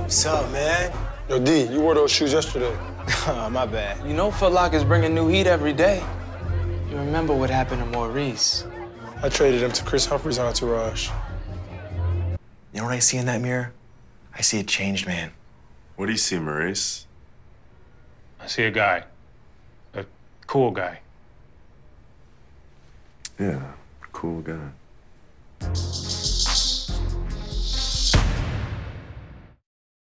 What's up, man? Yo, D, you wore those shoes yesterday. My bad. You know Foot Locker's bringing new heat every day. You remember what happened to Maurice? I traded him to Chris Humphrey's entourage. You know what I see in that mirror? I see a changed man. What do you see, Maurice? I see a guy. A cool guy. Yeah, cool guy.